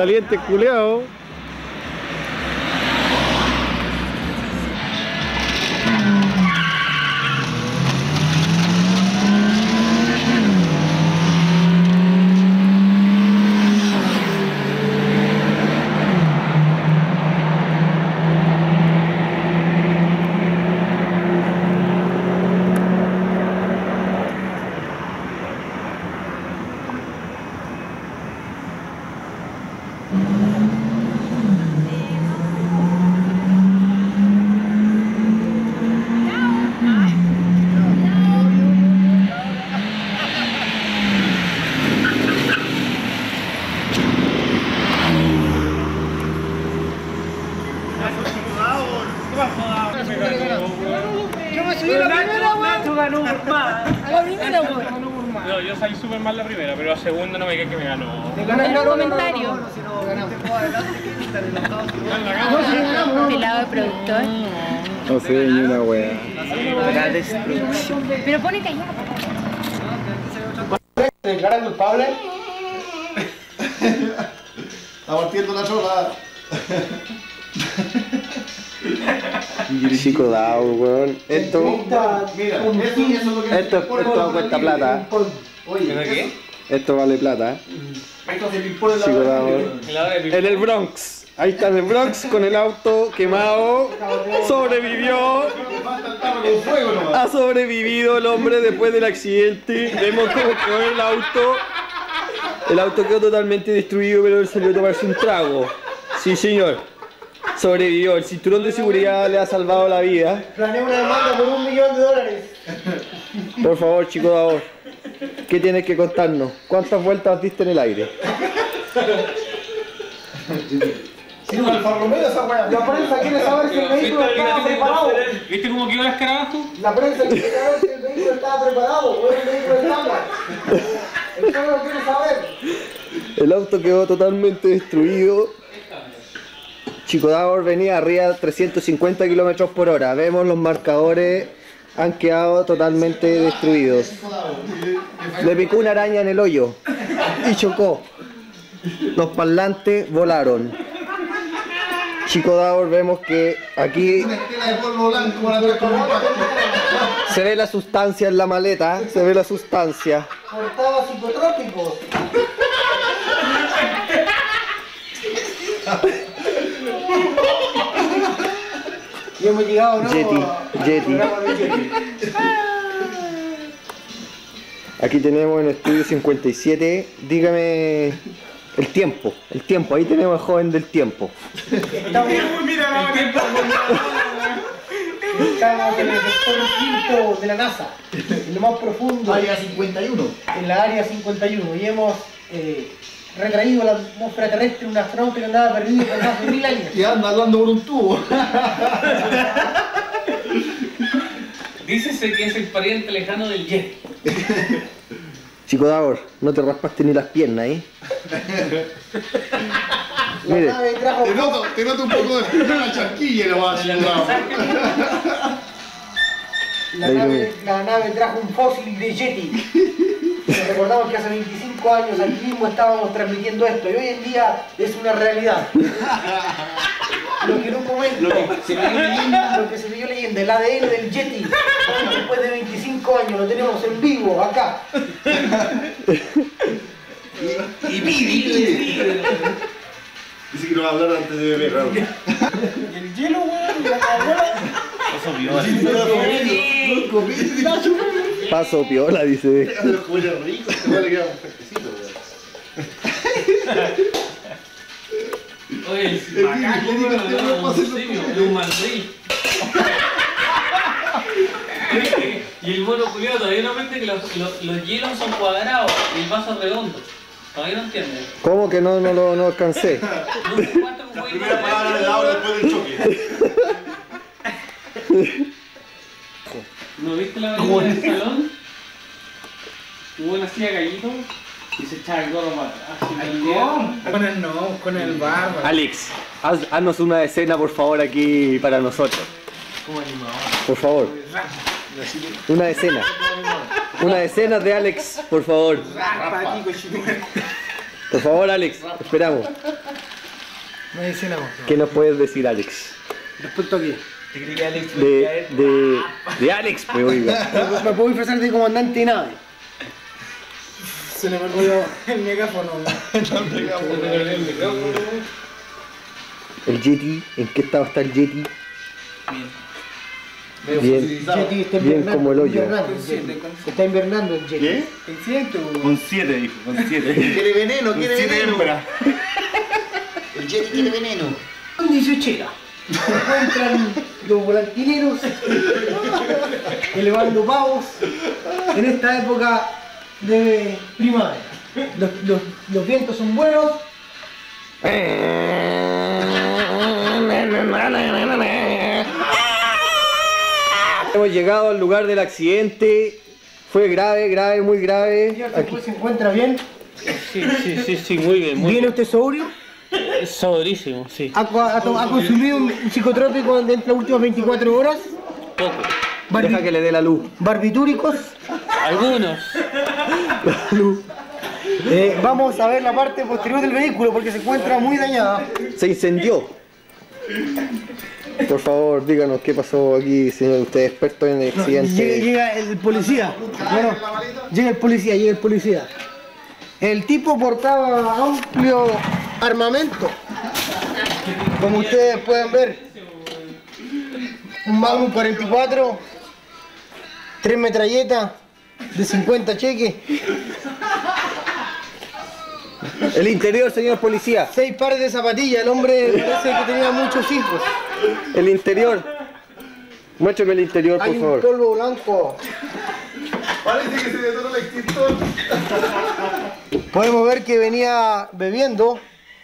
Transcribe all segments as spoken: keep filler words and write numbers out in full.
Saliente culeado. Yo me subí a la primera, weón. ganó por más. A la primera, weón. No, yo salí súper mal la primera, pero la segunda no me quedé que me ganó. En los comentarios. Pelado de productor. No sé, ni una wea. La destrucción. Pero ponete allá. ¿Se declara culpable? Está partiendo la chola. Chico dado, weón. Esto. Mira, eso, eso es lo que Esto, esto cuesta plata. Oye, qué? Esto vale plata. esto se le impone la Chico dado. En el Bronx. Ahí está en el Bronx con el auto quemado. Sobrevivió. Ha sobrevivido el hombre después del accidente. Vemos cómo quedó el auto. El auto quedó totalmente destruido, pero él salió a tomarse un trago. Sí, señor. Sobrevivió. El cinturón de seguridad le ha salvado la vida. Planeé una demanda por un millón de dólares. Por favor, chico Davor, ¿qué tienes que contarnos? ¿Cuántas vueltas diste en el aire? Sí, no, el farromero esa weá. La prensa quiere saber si el vehículo estaba preparado. ¿Viste cómo quedó la escarabajo? La prensa quiere saber si el vehículo estaba preparado o es un vehículo estándar. El pueblo quiere saber. El auto quedó totalmente destruido. Chico Davor venía arriba de trescientos cincuenta kilómetros por hora. Vemos los marcadores han quedado totalmente destruidos. Le picó una araña en el hoyo y chocó. Los parlantes volaron. Chico Davor, vemos que aquí Una estela de polvo blanco para atrás con un impacto. se ve la sustancia en la maleta. Se ve la sustancia. Portaba psicotrópicos. Y hemos llegado, ¿no? Yeti, al Yeti. programa de Yeti. Aquí tenemos en estudio cincuenta y siete. Dígame el tiempo. El tiempo. Ahí tenemos al joven del tiempo. Estamos, estamos en el sector quinto de la NASA, en lo más profundo. Área cincuenta y uno. En la área cincuenta y uno. Y hemos eh, retraído a la atmósfera terrestre un astronauta que andaba perdido por más de mil años. Y anda hablando por un tubo. Dícese que es el pariente lejano del Jet. Chico Davor, no te raspaste ni las piernas, ¿eh? La Mire. nave trajo... Te noto, te noto un poco de la charquilla nomás. La nave, la nave trajo un fósil de Yeti. Nos recordamos que hace veinticinco años aquí mismo estábamos transmitiendo esto y hoy en día es una realidad. Lo que en un momento lo que se dio leyenda, lo que se dio leyenda, el A D N del Yeti, hoy después de veinticinco años lo tenemos en vivo acá. Y pide, dice que no va a hablar antes de beber, Raúl. Y el hielo, weón, y la cabuela. Eso vio. Paso piola, dice. Los juguetes ricos, se le queda un fresquecito, Oye, el macaco, de un mandril. Y el mono culiado todavía no mente que los, los, los hielos son cuadrados y el vaso es redondo. Todavía no entiende. ¿Cómo que no, no lo no alcancé? No sé cuánto La primera palabra del agua después del choque. ¿No viste la película del salón? Hubo una silla gallito y se echaba el gorro para atrás. Con el no, con el barba. Alex, haz, haznos una escena, por favor, aquí para nosotros. Como animador. Por favor. Una escena. Una escena de Alex, por favor. Por favor, Alex, esperamos. Me dicen algo. ¿Qué nos puedes decir, Alex? ¿Respecto a qué? De, de, de Alex, pues oiga. Me puedo disfrazar de comandante de nave. Se le perdió el megáfono. El Yeti, ¿en qué estado está el Yeti? Medio Bien. fosilizado. Yeti está Bien invernando, como el hoyo. invernando el Yeti. Está invernando el Yeti. ¿Qué? ¿Consciente o...? Con siete, dijo, con siete. Quiere veneno, quiere Siete veneno. hembras. El Yeti quiere veneno. Son dieciochera. Se encuentran los volantineros elevando pavos en esta época de primavera. Los, los, los vientos son buenos. Hemos llegado al lugar del accidente. Fue grave, grave, muy grave. Señor, Aquí. ¿se encuentra bien? Sí, sí, sí, sí, muy bien, muy ¿Viene bien. usted sobrio? Es saborísimo, sí. ¿Ha, ha, ha consumido un psicotrópico dentro de las últimas veinticuatro horas? Poco. Barbi- Deja que le dé la luz. Barbitúricos. Algunos. Eh, vamos a ver la parte posterior del vehículo porque se encuentra muy dañada. Se incendió. Por favor, díganos qué pasó aquí, señor. Usted es experto en Llega, accidentes. llega el policía. Bueno, llega el policía, llega el policía. El tipo portaba amplio armamento. Como ustedes pueden ver. Un Magnum cuarenta y cuatro, tres metralletas de cincuenta cheques, El interior, señor policía. seis pares de zapatillas. El hombre parece que tenía muchos hijos. El interior. Muéstrame el interior, por Hay un favor. polvo blanco. Parece que se detonó el extintor. Podemos ver que venía bebiendo,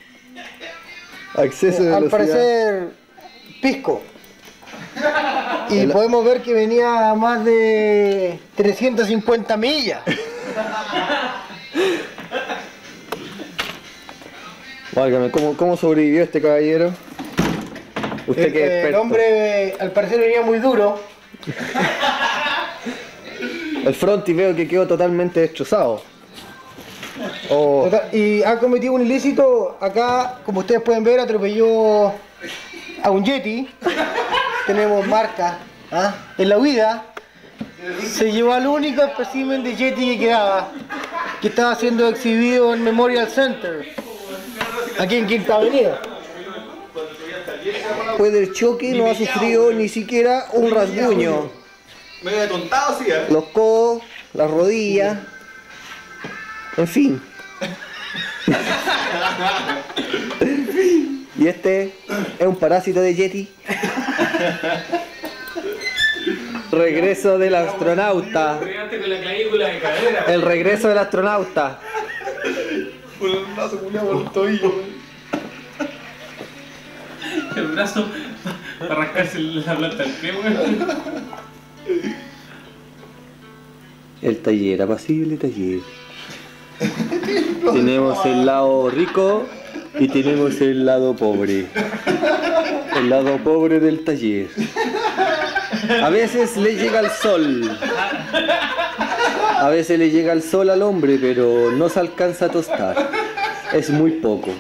Acceso de al velocidad. parecer, pisco. Y El- podemos ver que venía a más de trescientas cincuenta millas. Válgame, ¿cómo, ¿cómo sobrevivió este caballero? Usted El, que es el experto. hombre, al parecer, venía muy duro. El frontis veo que quedó totalmente destrozado. Oh, Y ha cometido un ilícito. Acá, como ustedes pueden ver, atropelló a un Yeti. Tenemos marca, ¿ah? En la huida. Se llevó al único espécimen de Yeti que quedaba, que estaba siendo exhibido en Memorial Center, aquí en Quinta Avenida. después del choque no ha sufrido ni siquiera un rasguño. Medio atontado, sí, ¿eh? Los codos, las rodillas, en fin. Y este es un parásito de Yeti. Regreso del astronauta. Con la clavícula de cadera. El regreso del astronauta. Por el brazo culiado por el tobillo. El brazo para rascarse la planta del pie, weón. El taller, apacible taller. Tenemos el lado rico y tenemos el lado pobre. El lado pobre del taller. A veces le llega el sol. A veces le llega el sol al hombre, pero no se alcanza a tostar. Es muy poco.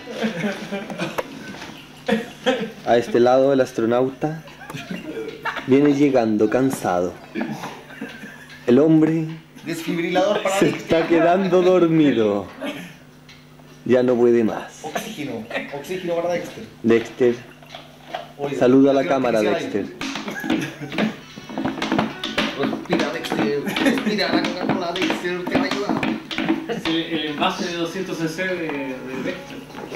A este lado el astronauta viene llegando cansado. El hombre Desfibrilador para se está quedando dormido. Ya no puede más. oxígeno. Oxígeno para Dexter. Dexter, Oye, saluda a la creo que cámara, quisiera Dexter. Respira, Dexter. Respira, la Coca-Cola, Dexter, te va a ayudar. Es el, el envase de doscientos centilitros de, de Dexter.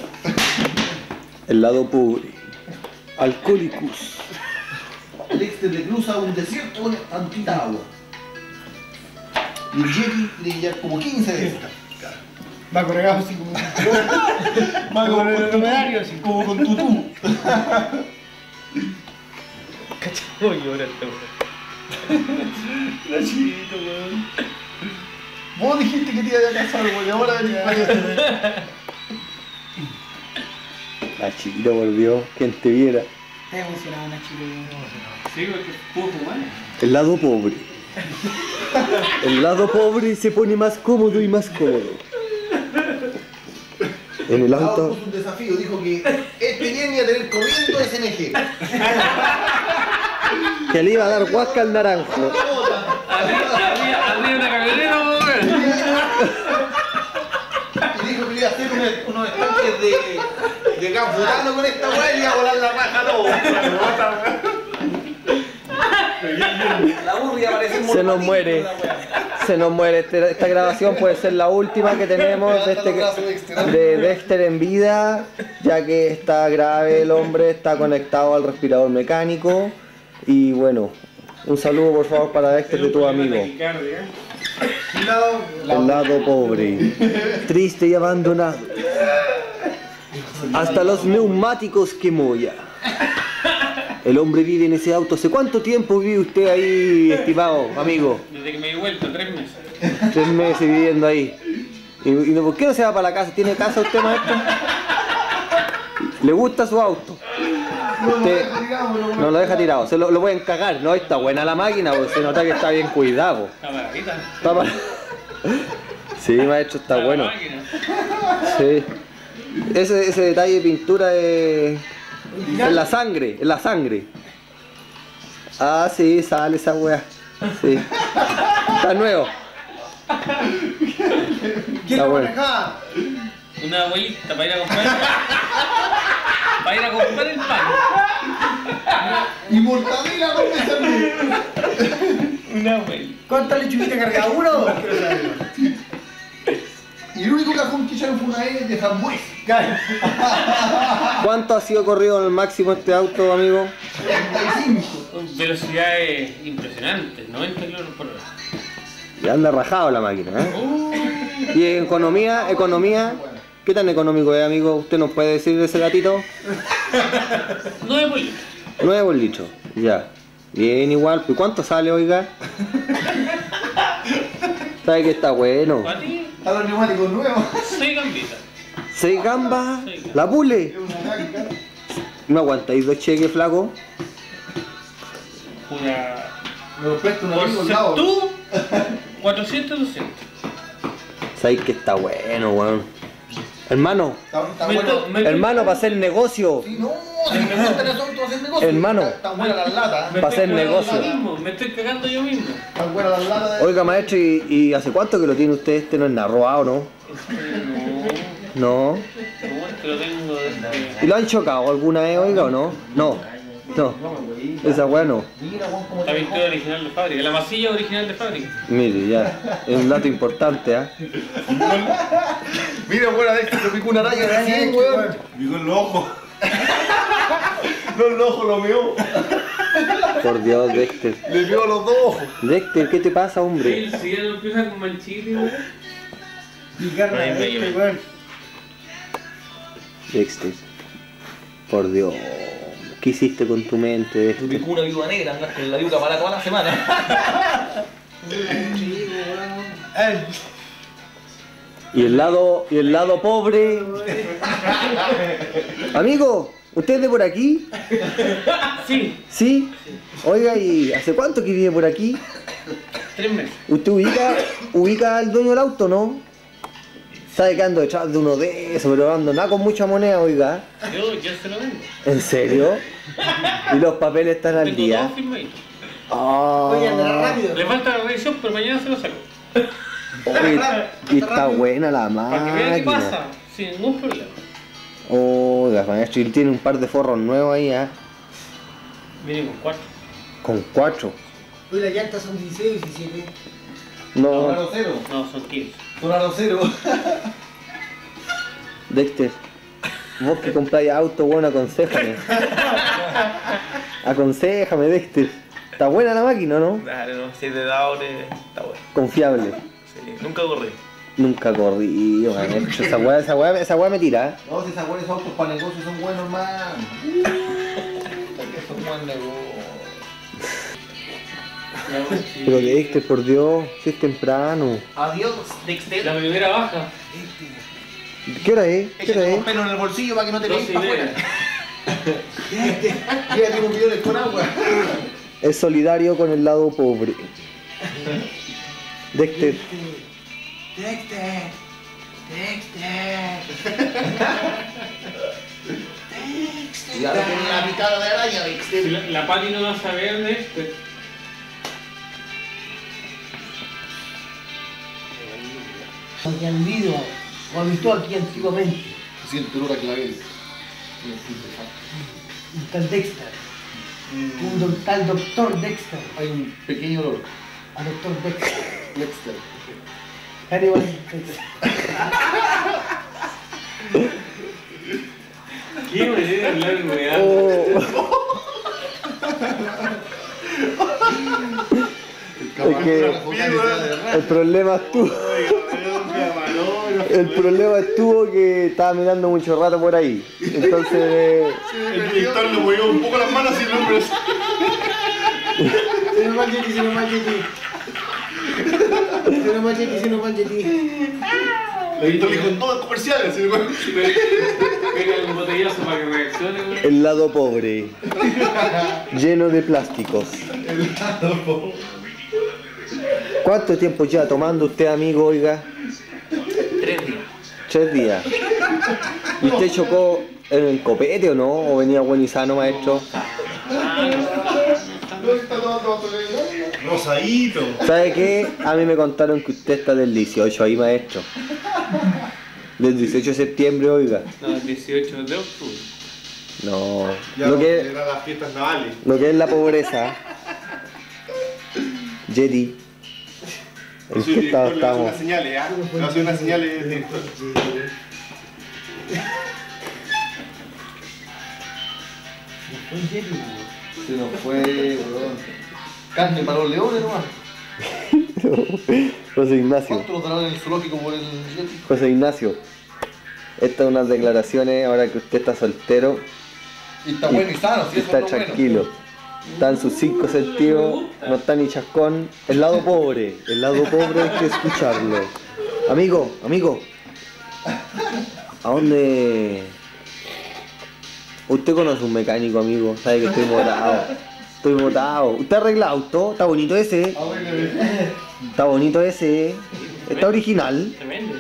El lado pobre. Alcohólicos. Dexter le cruza un desierto con tantita agua. Y el Yeti le lleva como quince de estas. Va colgado así como. Va como con dromedario, así. Como con tutú. Uy, ahora este weón. Nachito, weón. Vos dijiste que te iba a casar, weón, y ahora venís para acá. La chiquita volvió, quien te viera. Está emocionado una chica. Sí, porque pudo fumar. El lado pobre. El lado pobre se pone más cómodo y más cómodo. En el Dado auto. puso un desafío, dijo que este viernes iba a tener corriendo S N G. Que le iba a dar huasca al naranjo. Arriba arriba una camioneta, weón. Y dijo que iba a hacer unos, unos estanques de, de gas butano con esta weá y iba a volar la raja lobo. La burra aparece en Se nos muere. Se nos muere. Este- esta grabación puede ser la última que tenemos de, este, de Dexter en vida, ya que está grave el hombre, está conectado al respirador mecánico. Y bueno, un saludo por favor para Dexter de tu amigo. El lado pobre, triste y abandonado. Hasta los neumáticos quemó ya. El hombre vive en ese auto. ¿Hace cuánto tiempo vive usted ahí, estimado amigo? Desde que me di vuelta, tres meses. Tres meses viviendo ahí. ¿Y, y no- por qué no se va para la casa? ¿Tiene casa usted, maestro? ¿Le gusta su auto? Usted no lo deja tirado. Se lo, lo pueden cagar, ¿no? Está buena la máquina, porque se nota que está bien cuidado. Camarita. Está pa- Sí, maestro, está bueno. Sí. Ese, ese detalle de pintura es... es la sangre, es la sangre. Ah, sí, sale esa weá. Sí. Está nuevo. Está bueno. Una abuelita para ir a comprar. Para ir a comprar el pan. Y mortadela, no me salió. Una abuelita. ¿Cuántas lechuguitas carga uno? Quiero saberlo. Y el único cajón que echaron fue una E de frambuesa. ¿Cuánto ha sido corrido en el máximo este auto, amigo? treinta y cinco. Velocidades impresionantes, noventa kilómetros por hora. Y anda rajado la máquina, ¿eh? Y en economía, economía, ¿qué tan económico es, amigo? ¿Usted nos puede decir ese gatito? Nueve por litro. nueve por litro, ya. Bien, igual. ¿Y cuánto sale, oiga? ¿Sabe que está bueno? ¿Para ti? A los neumáticos nuevos. Seis gambitas. ¿Seis gambas? ¿La pule? Es una náutica. ¿No aguantáis dos cheques, flaco? Una. Me lo presto un Por amigo al ser lado. tú, cuatrocientos, doscientos. ¿Sabéis que está bueno, weón? Hermano, Está, está Me bueno. to- me- hermano, para hacer negocio. Sí, no, si me gustan esos autos hacer negocio. Hermano. Está- Están buenas las latas. me pa' estoy hacer cagando negocio. yo mismo, Me estoy cagando yo mismo. Están buenas las latas. de- Oiga, maestro, ¿y, y hace cuánto que lo tiene usted? Este no es nada robado, ¿no? No, No. no, este lo tengo desde. ¿Y lo han chocado alguna vez, oiga, o no? No. No. Esa weá no. Mira, Juan, cómo La te pintura original de fábrica, la masilla original de fábrica. Mire, ya. Es un dato importante, ¿ah? Mira, fuera de esto, me picó una araña recién, weón. Picó en los ojos. No, en los ojos lo meó. Por Dios, Dexter. Le meó los dos ojos. Dexter, ¿qué te pasa, hombre? Sí, si ya lo empieza con manchito, weón. Picarla Ahí me de este, llevé. weón. Dexter. Por Dios. ¿Qué hiciste con tu mente, Tu Dexter? picó una viuda negra, andas con la yuca para toda la semana. Y el lado, y el lado pobre. Amigo, ¿usted es de por aquí? Sí, ¿Sí? Oiga, ¿y hace cuánto que vive por aquí? tres meses. ¿Usted ubica, ubica al dueño del auto, no? Sabe que ando detrás de uno de esos, pero ando nada con mucha moneda, oiga. Yo, yo se lo vendo. ¿En serio? ¿Y los papeles están al Tengo día? dos firmaditos. Oye, andará Ah, rápido. Le falta la revisión, pero mañana se lo saco. oye, y está buena la Para que vea qué máquina. pasa, sin ningún problema. Oiga, maestro, y tiene un par de forros nuevos ahí, ¿ah? Viene con cuatro. Con cuatro. Oye, las llantas son dieciséis o diecisiete. Son No, aro cero. No, son quince. Son aro cero. Dexter, vos que compráis auto, bueno, aconsejame. Aconsejame, Dexter. Está buena la máquina, ¿no? Dale, no, si es de Daure, está bueno. Confiable. Sí, nunca corrí. Nunca corrí, maestro. Esa weá, esa weá, esa weá me tira, ¿eh? No, si esas buenas autos para negocio son buenos, man. Que son buen negocio. Pero Dexter, por Dios, si es temprano. Adiós, Dexter. La primera baja. ¿Qué hora es? ¿Qué hora Échate es? un pelo en el bolsillo para que no te Doce pegues y para media. afuera. Llévate unos bidones con agua. Es solidario con el lado pobre. Dexter, Dexter. Y ahora tiene una picada de araña, Si Dexter. La, la Pati no va a saber de esto. Que han vivido o habitó aquí antiguamente. Se siente olor a clavel. Un tal Dexter. Un do- tal doctor Dexter. Hay un pequeño olor. A doctor Dexter. Dexter. Hannibal Dexter. ¿Qué manera de hablar, weá? Oh. Es que el problema estuvo. El problema estuvo que estaba mirando mucho rato por ahí. Entonces. El director le movió un poco las manos y el hombre. Se nos va el Yeti, se nos va el Yeti. Se nos va el Yeti, se nos va el Yeti. El director le dijo en todos los comerciales. así, güey. Pega un botellazo para que reaccione, weón. El lado pobre. Lleno de plásticos. ¿Cuánto tiempo lleva tomando usted, amigo, oiga? Tres días. Tres días. ¿Y usted chocó en el copete o no? ¿O venía buen y sano, maestro? Rosadito. ¿Sabe qué? A mí me contaron que usted está del dieciocho ahí, maestro. Del dieciocho de septiembre, oiga. No, el dieciocho de octubre. No. Ya Lo que, eran las fiestas navales. lo que es la pobreza. Yeti. ¿En Sí, qué el estado director le hace estamos? unas señales, ¿ah? Le hace unas señales, director. Un Yeti, weón. Se nos fue, weón. Carne para los leones nomás. José Ignacio. ¿Cuánto los darán en el zoológico por el Yeti? José Ignacio. Estas son unas declaraciones ahora que usted está soltero Y está bueno y sano, si y eso está es lo bueno. tranquilo. Está en sus cinco sentidos, no está ni chascón. El lado pobre, el lado pobre hay que escucharlo. Amigo, amigo. ¿A dónde? Usted conoce un mecánico, amigo. Sabe que estoy botado. Estoy botado. ¿Usted arregla auto? Está bonito ese. Está bonito ese. Está original. Tremendo.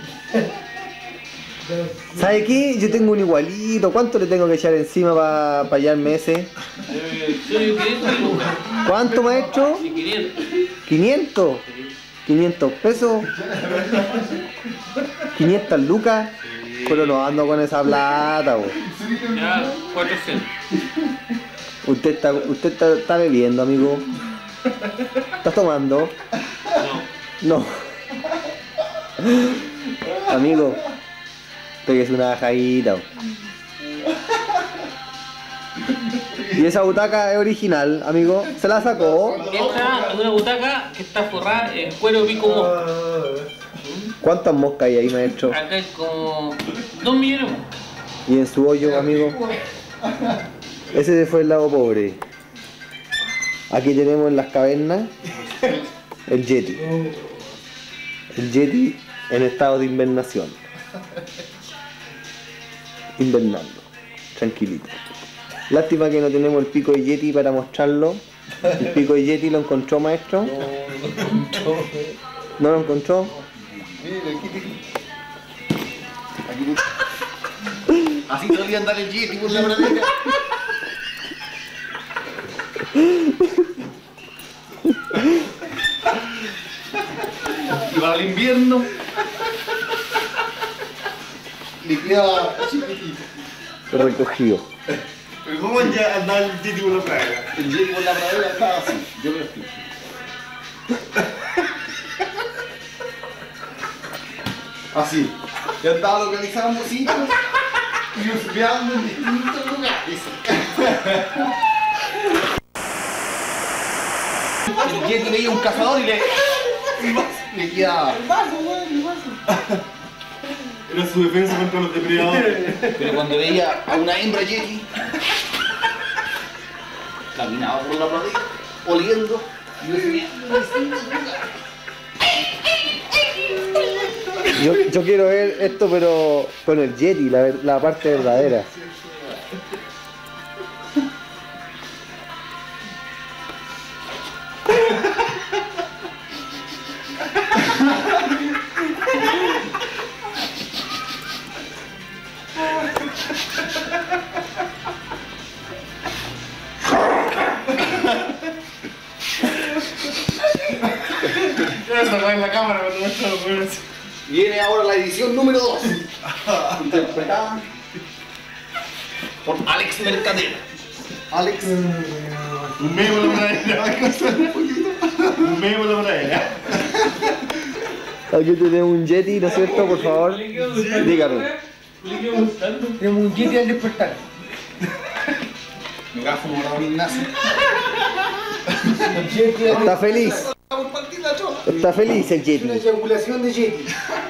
¿Sabe qué? Yo tengo un igualito. ¿Cuánto le tengo que echar encima para pa hallarme ese? Eh, Soy quinientos lucas. ¿Cuánto, maestro? Sí, quinientos. ¿quinientos? ¿quinientos pesos? ¿quinientas lucas? Pero no ando con esa plata, bo. Ya, cuatrocientos. Usted está, usted está, está bebiendo, amigo. ¿Estás tomando? No. No. Amigo, pégase una bajadita. bo. Y esa butaca es original, amigo. ¿Se la sacó? Esta es una butaca que está forrada en cuero pico mosca. ¿Cuántas moscas hay ahí, maestro? Acá hay como dos millones más. Y en su hoyo, amigo. Ese fue el lado pobre. Aquí tenemos en las cavernas el Yeti. El Yeti en estado de invernación. Invernando. Tranquilito. Lástima que no tenemos el pico de Yeti para mostrarlo. El pico de Yeti lo encontró, maestro. ¿No lo encontró? Mira, aquí te- aquí te- Así te debía andar el Yeti por la pradera. Y para el invierno le queda chiquitito. Recogido. Pero ¿cómo ya andaba el Yeti por la praga? El Yeti por la pradera estaba así. Yo lo explico. Así. Ya estaba localizando sitios y espiando en distintos lugares. El Yeti veía un cazador y le. le quedaba. Era su defensa contra los depredadores. Pero cuando veía a una hembra Yeti, caminaba por la pradera, oliendo y espiando en distintos lugares. Yo, yo quiero ver esto, pero con el Yeti, la, ver- la parte verdadera. esa weá en la cámara cuando muestra los weones. Viene ahora la edición número dos. Interpretada por Alex Mercader. Alex. Un memo la pradera, va a costar un poquito. Un memo la pradera. Aquí tenemos un Yeti, ¿no es cierto? Por favor, dígame. Tenemos un Yeti al despertar. Megáfono para don Ignacio. El Yeti al Está feliz, Vamos a partir la chola. está feliz el Una Yeti. eyaculación de Yeti.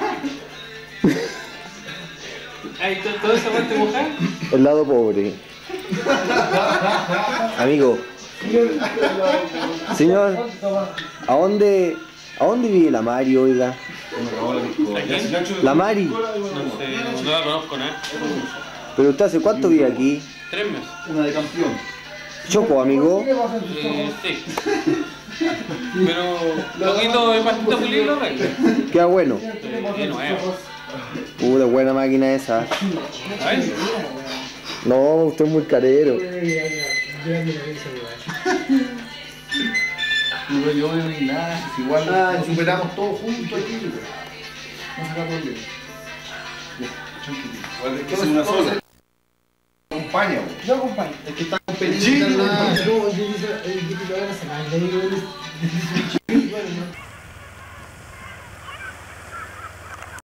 Ay, ¿to- ¿toda esa parte mojada? El lado pobre. Amigo, señor, ¿a dónde, ¿a dónde vive la Mari, oiga? La Mari, No sé, no la conozco nada. ¿pero usted hace cuánto vive aquí? Tres meses. Una de campeón. Choco, amigo. Eh, sí. Pero poquito de pastita pulido lo arregla. Queda bueno. Eh, nuevo. Uh, de buena máquina esa. A ver. No, usted es muy carero. Pero yo veo a Ignacio, igual Ah, nos superamos todos juntos aquí, güey. No será problema. Ya, tranquilo. Igual es que es una sola. Acompaña, güey. No acompaño. Es que está con Yeti, Ignacio. No, el Yeti se- el Yeti lo van a sacar. Le digo, él es-